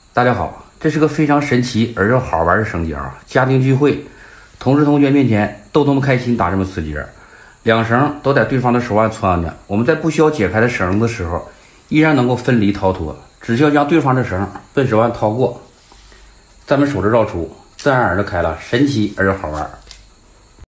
大家好，这是个非常神奇而又好玩的绳结啊！家庭聚会，同事同学面前逗他们开心，打这么4结，两绳都在对方的手腕穿着。我们在不需要解开的绳子的时候，依然能够分离逃脱，只需要将对方的绳奔手腕掏过，咱们手指绕出，自然而然的开了，神奇而又好玩。